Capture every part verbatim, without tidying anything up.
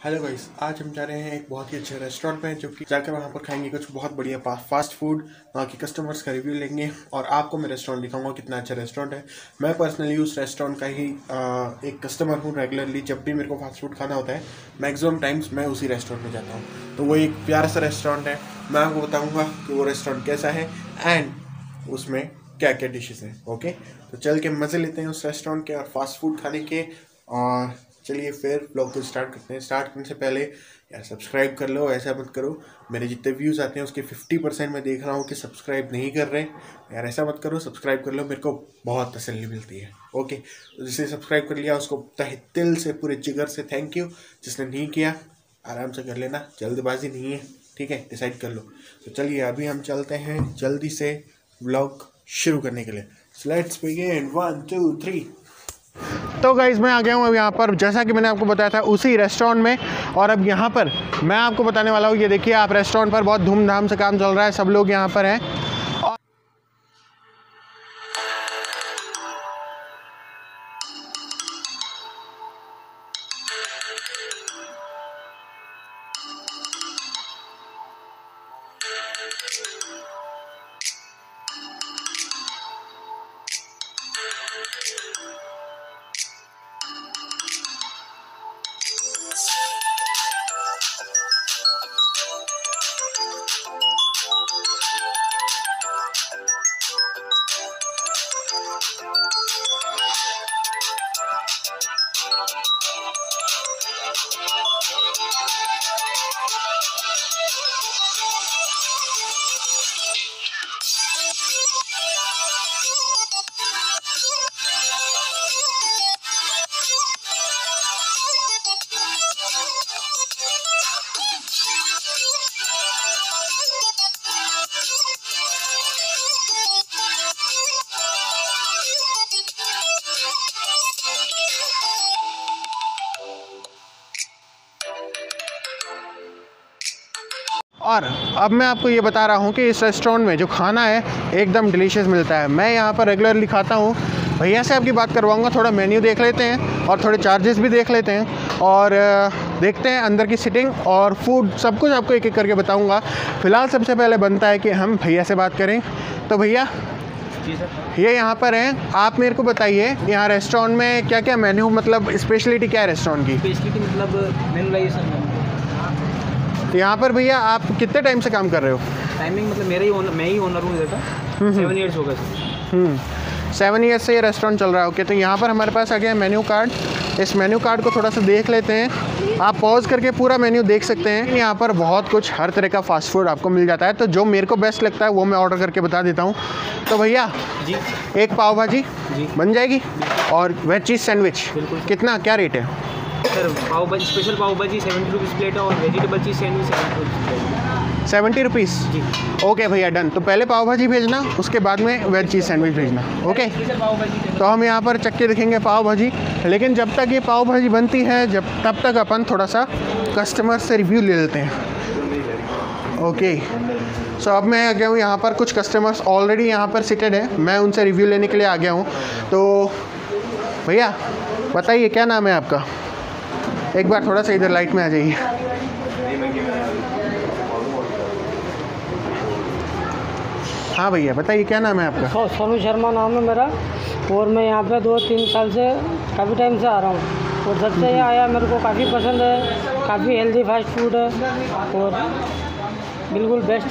Hello guys, आज हम जा रहे हैं एक बहुत ही अच्छे रेस्टोरेंट में, जो कि जाकर वहाँ पर खाएंगे कुछ बहुत बढ़िया फास्ट फूड। वहाँ के कस्टमर्स का रिव्यू लेंगे और आपको मैं रेस्टोरेंट दिखाऊंगा कितना अच्छा रेस्टोरेंट है। मैं पर्सनली उस रेस्टोरेंट का ही आ, एक कस्टमर हूँ। रेगुलरली जब भी मेरे को फास्ट फूड खाना होता है, मैक्सिमम टाइम्स मैं उसी रेस्टोरेंट में जाता हूँ। तो वो एक प्यारा सा रेस्टोरेंट है। मैं आपको बताऊँगा कि वो रेस्टोरेंट कैसा है एंड उसमें क्या क्या डिशेज़ हैं। ओके, तो चल के मज़े लेते हैं उस रेस्टोरेंट के और फास्ट फूड खाने के। और चलिए फिर ब्लॉग को स्टार्ट करते हैं। स्टार्ट करने से पहले यार सब्सक्राइब कर लो, ऐसा मत करो। मेरे जितने व्यूज़ आते हैं उसके फिफ्टी परसेंट मैं देख रहा हूँ कि सब्सक्राइब नहीं कर रहे यार। ऐसा मत करो, सब्सक्राइब कर लो, मेरे को बहुत तसल्ली मिलती है। ओके, तो जिसने सब्सक्राइब कर लिया उसको तहे दिल से, पूरे जिगर से थैंक यू। जिसने नहीं किया आराम से कर लेना, जल्दबाजी नहीं है, ठीक है, डिसाइड कर लो। तो चलिए अभी हम चलते हैं जल्दी से व्लॉग शुरू करने के लिए। So let's begin, one two three. तो गाइज़ मैं आ गया हूँ अब यहाँ पर, जैसा कि मैंने आपको बताया था उसी रेस्टोरेंट में। और अब यहाँ पर मैं आपको बताने वाला हूँ, ये देखिए आप, रेस्टोरेंट पर बहुत धूमधाम से काम चल रहा है, सब लोग यहाँ पर हैं। और अब मैं आपको ये बता रहा हूँ कि इस रेस्टोरेंट में जो खाना है एकदम डिलीशियस मिलता है। मैं यहाँ पर रेगुलरली खाता हूँ। भैया से आपकी बात करवाऊँगा, थोड़ा मेन्यू देख लेते हैं और थोड़े चार्जेस भी देख लेते हैं और देखते हैं अंदर की सिटिंग और फूड, सब कुछ आपको एक एक करके बताऊँगा। फ़िलहाल सबसे पहले बनता है कि हम भैया से बात करें। तो भैया जी सर, ये यहाँ पर हैं, आप मेरे को बताइए यहाँ रेस्टोरेंट में क्या क्या मेन्यू, मतलब स्पेशलिटी क्या है रेस्टोरेंट की? स्पेशलिटी मतलब मेनू लाइए सर। तो यहाँ पर भैया आप कितने टाइम से काम कर रहे हो? टाइमिंग मतलब मेरा ही ओनर, मैं ही ओनर हूँ इधर का। सेवन ईयर्स हो गए सर। हम्म सेवन ईयर्स से ये रेस्टोरेंट चल रहा है। ओके, तो यहाँ पर हमारे पास आ गया मेन्यू कार्ड। इस मेन्यू कार्ड को थोड़ा सा देख लेते हैं। आप पॉज करके पूरा मेन्यू देख सकते हैं। यहाँ पर बहुत कुछ, हर तरह का फास्ट फूड आपको मिल जाता है। तो जो मेरे को बेस्ट लगता है वो मैं ऑर्डर करके बता देता हूँ। तो भैया जी, एक पाव भाजी जी बन जाएगी और वेज चीज़ सैंडविच, बिल्कुल। कितना, क्या रेट है सर? पाव भाजी, स्पेशल पाव भाजी सेवेंटी रुपीज़ प्लेट है और vegetable cheese sandwich seventy rupees plate. Seventy rupees ji, okay भैया, डन। तो पहले पाव भाजी भेजना, उसके बाद में वेज चीज़ सैंडविच भेजना। Okay, special pav bhaji. तो हम यहाँ पर चक्के दिखेंगे पाव भाजी। लेकिन जब तक ये पाव भाजी बनती है, जब तब तक अपन थोड़ा सा कस्टमर से रिव्यू ले लेते हैं। ओके, सो अब मैं आ गया हूँ यहाँ पर, कुछ कस्टमर्स ऑलरेडी यहाँ पर सिटेड है, मैं उनसे रिव्यू लेने के लिए आ गया हूँ। तो भैया बताइए क्या नाम है आपका? एक बार थोड़ा सा इधर लाइट में आ जाइए। हाँ भैया बताइए क्या नाम है आपका? सो, सोनू शर्मा नाम है मेरा और मैं यहाँ पे दो तीन साल से काफ़ी टाइम से आ रहा हूँ और जब से यहाँ आया मेरे को काफ़ी पसंद है। काफ़ी हेल्दी फास्ट फूड है और बिल्कुल बेस्ट।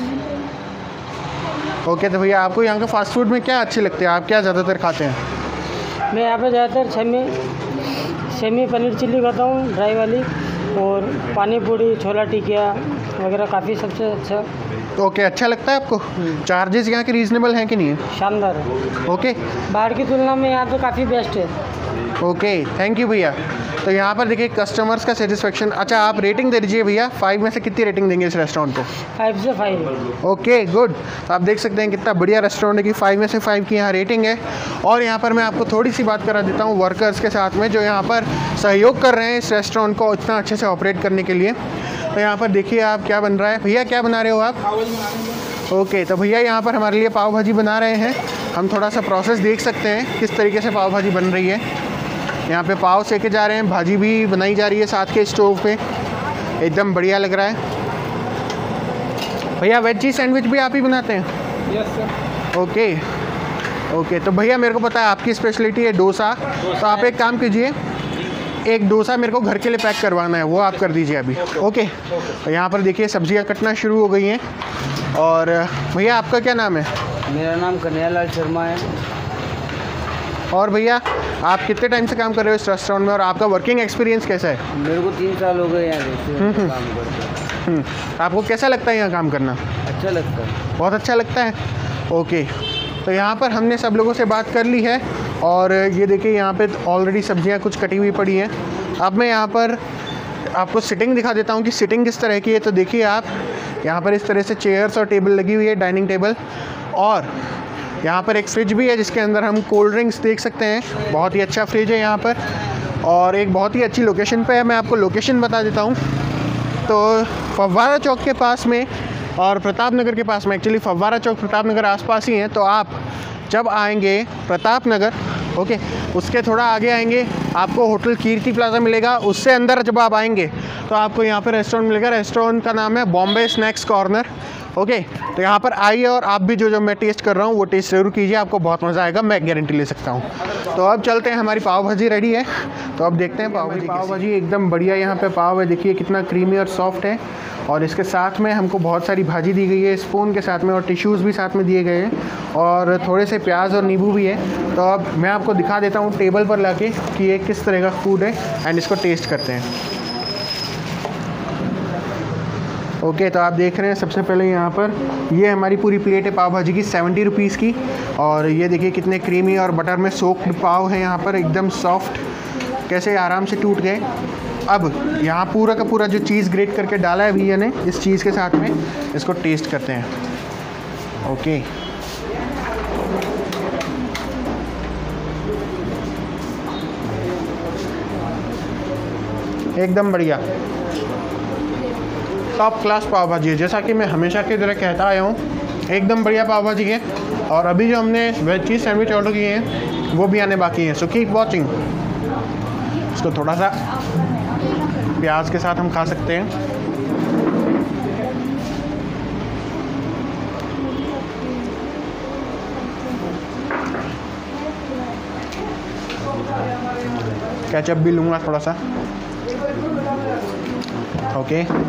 ओके, तो भैया आपको यहाँ के फास्ट फूड में क्या अच्छे लगते हैं, आप क्या ज़्यादातर खाते हैं? मैं यहाँ पे ज़्यादातर सेमी सेमी पनीर चिल्ली खाता हूँ, ड्राई वाली, और पानी पूरी, छोला टिकिया वगैरह काफ़ी सबसे अच्छा। तो ओके, अच्छा लगता है आपको? चार्जेस यहाँ के रीज़नेबल हैं कि नहीं है? शानदार है, ओके, बाहर की तुलना में यहाँ पे काफ़ी बेस्ट है। ओके, थैंक यू भैया। तो यहाँ पर देखिए कस्टमर्स का सेटिस्फेक्शन। अच्छा, आप रेटिंग दे दीजिए भैया, फाइव में से कितनी रेटिंग देंगे इस रेस्टोरेंट को? फाइव से फाइव। Okay good. तो आप देख सकते हैं कितना बढ़िया रेस्टोरेंट है कि फाइव में से फाइव की यहाँ रेटिंग है। और यहाँ पर मैं आपको थोड़ी सी बात करा देता हूँ वर्कर्स के साथ में, जो यहाँ पर सहयोग कर रहे हैं इस रेस्टोरेंट को इतना अच्छे से ऑपरेट करने के लिए। तो यहाँ पर देखिए आप क्या बन रहा है। भैया क्या बना रहे हो आप? ओके, तो भैया यहाँ पर हमारे लिए पाव भाजी बना रहे हैं। हम थोड़ा सा प्रोसेस देख सकते हैं किस तरीके से पाव भाजी बन रही है। यहाँ पे पाव सेके जा रहे हैं, भाजी भी बनाई जा रही है साथ के स्टोव पे। एकदम बढ़िया लग रहा है। भैया वेज चीज़ सैंडविच भी आप ही बनाते हैं? Yes sir. ओके ओके, तो भैया मेरे को पता है आपकी स्पेशलिटी है डोसा, तो आप एक काम कीजिए, एक डोसा मेरे को घर के लिए पैक करवाना है, वो आप कर दीजिए अभी। ओके, तो यहाँ पर देखिए सब्जियाँ कटना शुरू हो गई हैं। और भैया आपका क्या नाम है? मेरा नाम कन्हैयालाल शर्मा है। और भैया आप कितने टाइम से काम कर रहे हो इस रेस्टोरेंट में और आपका वर्किंग एक्सपीरियंस कैसा है? मेरे को तीन साल हो गए यहाँ रेस्टोरेंट में काम करते। हम्म, आपको कैसा लगता है यहाँ काम करना? अच्छा लगता है। बहुत अच्छा लगता है। ओके, तो यहाँ पर हमने सब लोगों से बात कर ली है और ये देखिए यहाँ पे ऑलरेडी सब्जियाँ कुछ कटी हुई पड़ी हैं। अब मैं यहाँ पर आपको सिटिंग दिखा देता हूँ कि सिटिंग किस तरह की है। तो देखिए आप यहाँ पर इस तरह से चेयर्स और टेबल लगी हुई है, डाइनिंग टेबल, और यहाँ पर एक फ्रिज भी है जिसके अंदर हम कोल्ड ड्रिंक्स देख सकते हैं। बहुत ही अच्छा फ्रिज है यहाँ पर और एक बहुत ही अच्छी लोकेशन पे है। मैं आपको लोकेशन बता देता हूँ। तो फव्वारा चौक के पास में और प्रताप नगर के पास में, एक्चुअली फव्वारा चौक प्रताप नगर आसपास ही हैं। तो आप जब आएंगे प्रताप नगर, ओके, उसके थोड़ा आगे आएंगे आपको होटल कीर्ति प्लाजा मिलेगा। उससे अंदर जब आप आएंगे तो आपको यहाँ पर रेस्टोरेंट मिलेगा। रेस्टोरेंट का नाम है बॉम्बे स्नैक्स कॉर्नर। ओके, तो यहाँ पर आइए और आप भी जो जो मैं टेस्ट कर रहा हूँ वो टेस्ट ज़रूर कीजिए, आपको बहुत मज़ा आएगा, मैं गारंटी ले सकता हूँ। तो अब चलते हैं, हमारी पाव भाजी रेडी है, तो अब देखते हैं पाव भाजी। पाव भाजी एकदम बढ़िया यहाँ पे पाव है, देखिए कितना क्रीमी और सॉफ्ट है। और इसके साथ में हमको बहुत सारी भाजी दी गई है स्पून के साथ में, और टिश्यूज़ भी साथ में दिए गए हैं, और थोड़े से प्याज और नींबू भी है। तो अब मैं आपको दिखा देता हूँ टेबल पर लाके कि ये किस तरह का फूड है एंड इसको टेस्ट करते हैं। ओके okay, तो आप देख रहे हैं सबसे पहले यहाँ पर ये हमारी पूरी प्लेट है पाव भाजी की, सेवेंटी रुपीज़ की। और ये देखिए कितने क्रीमी और बटर में सोक्ड पाव है यहाँ पर, एकदम सॉफ्ट, कैसे आराम से टूट गए। अब यहाँ पूरा का पूरा जो चीज़ ग्रेट करके डाला है भैया ने इस चीज़ के साथ में, इसको टेस्ट करते हैं। Okay okay. एकदम बढ़िया टॉप क्लास पाव भाजी है, जैसा कि मैं हमेशा की तरह कहता आया हूँ, एकदम बढ़िया पाव भाजी है। और अभी जो हमने वेज चीज़ सैंडविच ऑर्डर किए हैं वो भी आने बाकी हैं, सो कीप वॉचिंग। इसको थोड़ा सा प्याज के साथ हम खा सकते हैं। केचप भी लूँगा थोड़ा सा। Okay okay.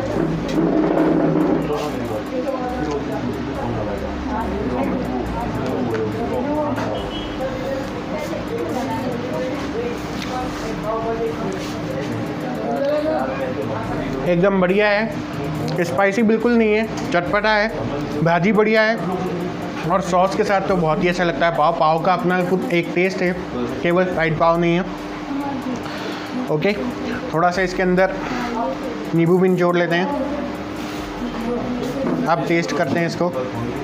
एकदम बढ़िया है, स्पाइसी बिल्कुल नहीं है, चटपटा है, भाजी बढ़िया है, और सॉस के साथ तो बहुत ही अच्छा लगता है। पाव पाव का अपना खुद एक टेस्ट है, केवल फ्राइड पाव नहीं है। ओके, थोड़ा सा इसके अंदर नींबू भी निचोड़ लेते हैं। अब टेस्ट करते हैं इसको।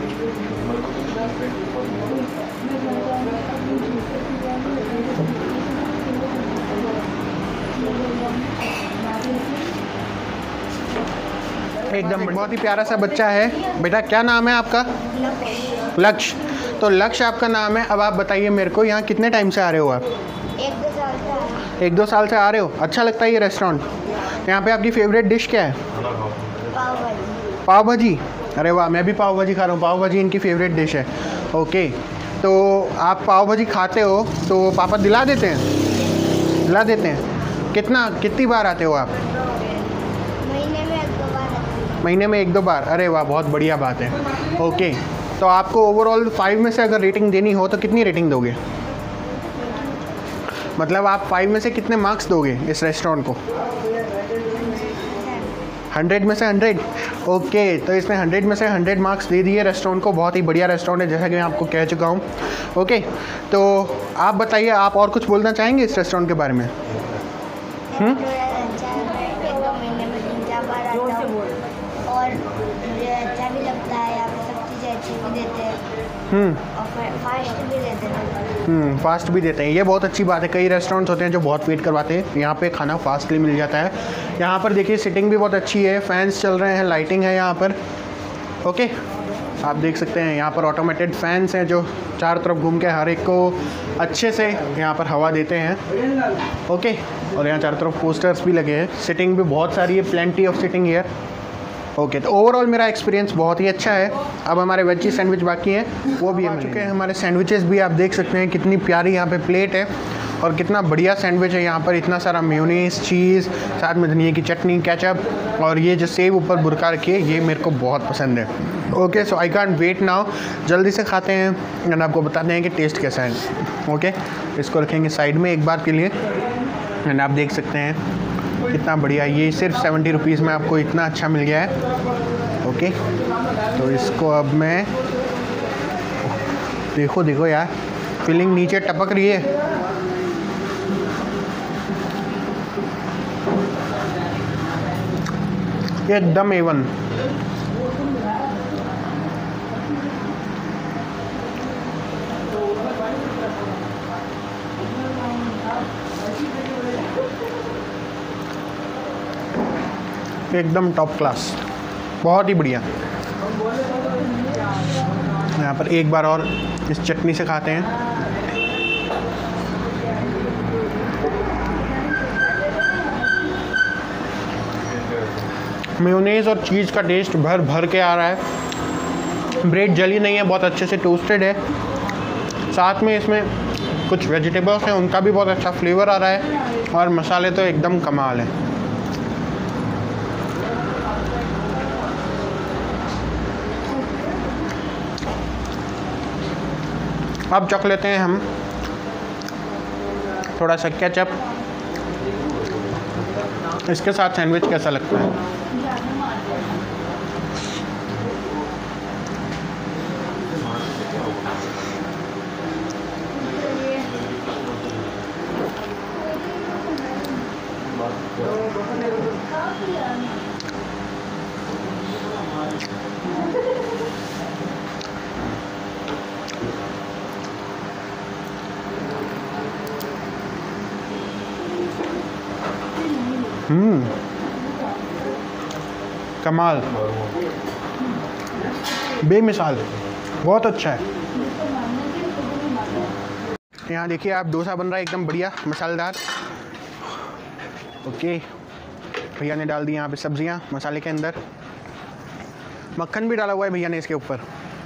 एकदम बहुत ही प्यारा सा बच्चा है। बेटा क्या नाम है आपका? लक्ष्य। तो लक्ष्य आपका नाम है। अब आप बताइए मेरे को, यहाँ कितने टाइम से आ रहे हो आप? एक दो साल से आ रहे हैं। एक दो साल से आ रहे हो। अच्छा लगता है ये रेस्टोरेंट? यहाँ पे आपकी फेवरेट डिश क्या है? पाव भाजी। पाव भाजी? अरे वाह, मैं भी पाव भाजी खा रहा हूँ। पाव भाजी इनकी फेवरेट डिश है। ओके, तो आप पाव भाजी खाते हो तो पापा दिला देते हैं? दिला देते हैं। कितना कितनी बार आते हो आप? महीने में एक दो बार। महीने में एक दो बार? अरे वाह, बहुत बढ़िया बात है। ओके, तो आपको ओवरऑल फाइव में से अगर रेटिंग देनी हो तो कितनी रेटिंग दोगे? मतलब आप फाइव में से कितने मार्क्स दोगे इस रेस्टोरेंट को? हंड्रेड में से हंड्रेड? ओके, तो इसने हंड्रेड में से हंड्रेड मार्क्स दे दिए रेस्टोरेंट को। बहुत ही बढ़िया रेस्टोरेंट है, जैसा कि मैं आपको कह चुका हूँ। ओके, तो आप बताइए, आप और कुछ बोलना चाहेंगे इस रेस्टोरेंट के बारे में? हम्म, एक दो महीने में तीन चार बार आता हूँ और मुझे अच्छा भी लगता है। यहाँ पे सब चीज़ें अच्छी भी देते हैं हम्म, और फास्ट भी देते हैं। हम्म फास्ट भी देते हैं, ये बहुत अच्छी बात है। कई रेस्टोरेंट्स होते हैं जो बहुत वेट करवाते हैं, यहाँ पे खाना फास्टली मिल जाता है। यहाँ पर देखिए सिटिंग भी बहुत अच्छी है, फैंस चल रहे हैं, लाइटिंग है यहाँ पर। ओके, आप देख सकते हैं यहाँ पर ऑटोमेटेड फैंस हैं जो चारों तरफ घूम के हर एक को अच्छे से यहाँ पर हवा देते हैं। ओके, और यहाँ चारों तरफ पोस्टर्स भी लगे हैं। सिटिंग भी बहुत सारी है, plenty of sitting here. Okay, तो ओवरऑल मेरा एक्सपीरियंस बहुत ही अच्छा है। अब हमारे वेजी सैंडविच बाकी हैं, वो भी आ चुके हैं। हमारे सैंडविचेस भी आप देख सकते हैं कितनी प्यारी यहाँ पे प्लेट है और कितना बढ़िया सैंडविच है। यहाँ पर इतना सारा मेयोनीज, चीज़, साथ में धनिया की चटनी, केचप और ये जो सेब ऊपर बुरका रखी है, ये मेरे को बहुत पसंद है। Okay, so I can't wait now, जल्दी से खाते हैं एंड आपको बताते हैं कि टेस्ट कैसा है। ओके, इसको रखेंगे साइड में एक बार के लिए एंड आप देख सकते हैं कितना बढ़िया। ये सिर्फ सेवेंटी रुपीज़ में आपको इतना अच्छा मिल गया है। ओके, तो इसको अब मैं, देखो देखो यार, फिलिंग नीचे टपक रही है। एकदम एवन। एकदम टॉप क्लास, बहुत ही बढ़िया। यहाँ पर एक बार और इस चटनी से खाते हैं। मेयोनेज़ और चीज़ का टेस्ट भर भर के आ रहा है। ब्रेड जली नहीं है, बहुत अच्छे से टोस्टेड है। साथ में इसमें कुछ वेजिटेबल्स हैं, उनका भी बहुत अच्छा फ्लेवर आ रहा है और मसाले तो एकदम कमाल है। अब चख लेते हैं हम थोड़ा सा केचप, इसके साथ सैंडविच कैसा लगता है। हम्म कमाल, बेमिसाल, बहुत अच्छा है। यहाँ देखिए आप, डोसा बन रहा है एकदम बढ़िया मसालेदार। ओके, भैया ने डाल दी यहाँ पे सब्जियाँ मसाले के अंदर, मक्खन भी डाला हुआ है भैया ने इसके ऊपर।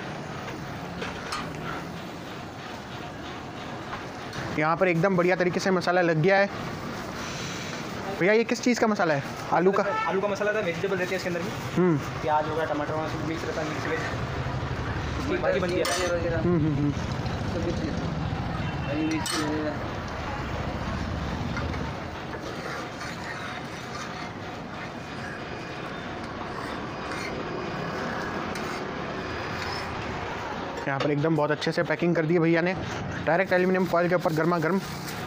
यहाँ पर एकदम बढ़िया तरीके से मसाला लग गया है। भैया ये किस चीज़ का मसाला है? आलू का? आलू का मसाला था, वेजिटेबल रहती है इसके अंदर भी, हम्म प्याज होगा, टमाटर होगा, सब मिक्स रहता है, मिक्स वेज, इसकी भाजी बनती है। हम्म हम्म हम्म। यहाँ पर एकदम बहुत अच्छे से पैकिंग कर दी है भैया ने, डायरेक्ट एल्यूमिनियम फॉइल के ऊपर गर्मा गर्म।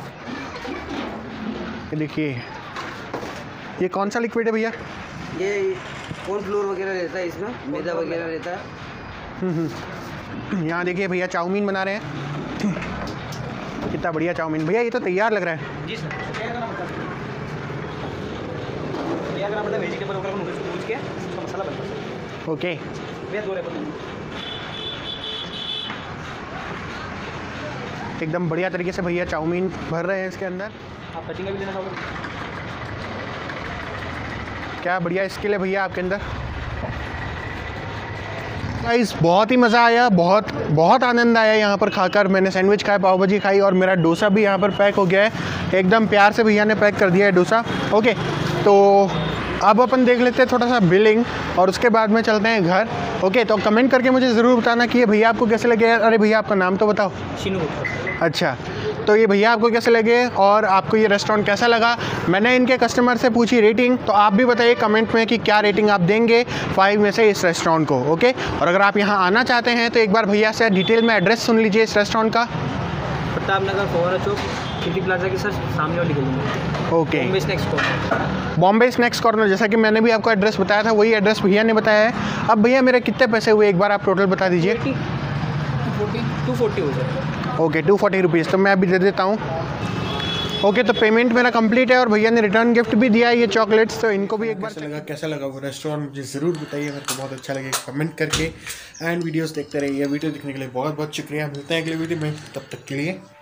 ये देखिए, ये कौन सा लिक्विड है भैया? ये कॉर्नफ्लोर वगैरह रहता है, इसमें मैदा वगैरह रहता है। हम्म यहाँ देखिए भैया चाउमीन बना रहे हैं, कितना बढ़िया चाउमीन। भैया ये तो तैयार लग रहा है। जी सर, तैयार करना पड़ता है, वेजिटेबल वगैरह को नूडल्स को भूज के उसका मसाला बनता है। ओके, भैया दो रेपर एकदम बढ़िया तरीके से भैया चाउमीन भर रहे हैं इसके अंदर। आप कटिंग भी लेना चाहोगे? क्या बढ़िया स्किल है भैया आपके अंदर। गाइस बहुत ही मज़ा आया, बहुत बहुत आनंद आया यहाँ पर खाकर। मैंने सैंडविच खाया, पाव भाजी खाई और मेरा डोसा भी यहाँ पर पैक हो गया है। एकदम प्यार से भैया ने पैक कर दिया है डोसा। ओके, तो अब अपन देख लेते हैं थोड़ा सा बिलिंग और उसके बाद में चलते हैं घर। ओके, तो कमेंट करके मुझे ज़रूर बताना कि ये भैया आपको कैसे लगे। अरे भैया आपका नाम तो बताओ। शीनू गुप्ता। अच्छा, तो ये भैया आपको कैसे लगे और आपको ये रेस्टोरेंट कैसा लगा। मैंने इनके कस्टमर से पूछी रेटिंग, तो आप भी बताइए कमेंट में कि क्या रेटिंग आप देंगे फाइव में से इस रेस्टोरेंट को। ओके, और अगर आप यहाँ आना चाहते हैं तो एक बार भैया से डिटेल में एड्रेस सुन लीजिए इस रेस्टोरेंट का। प्रताप नगर, फव्वारा चौक, सिटी प्लाजा की सर सामने वाली गली में। Okay, Bombay snacks corner. Bombay snacks corner, जैसा कि मैंने भी आपको एड्रेस बताया था, वही एड्रेस भैया ने बताया है। अब भैया मेरे कितने पैसे हुए एक बार आप टोटल बता दीजिए। टू फोर्टी हो जाए। ओके, टू फोर्टी रुपीज़ तो मैं अभी दे देता हूँ। ओके, तो पेमेंट मेरा कंप्लीट है और भैया ने रिटर्न गिफ्ट भी दिया है ये चॉकलेट्स, तो इनको भी एक बार कैसा लगा कैसा लगा वो रेस्टोरेंट मुझे ज़रूर बताइए, मेरे को बहुत अच्छा लगे कमेंट करके। एंड वीडियोस देखते रहिए, वीडियो देखने के लिए बहुत बहुत शुक्रिया। मिलते हैं अगले वीडियो में, तब तक के लिए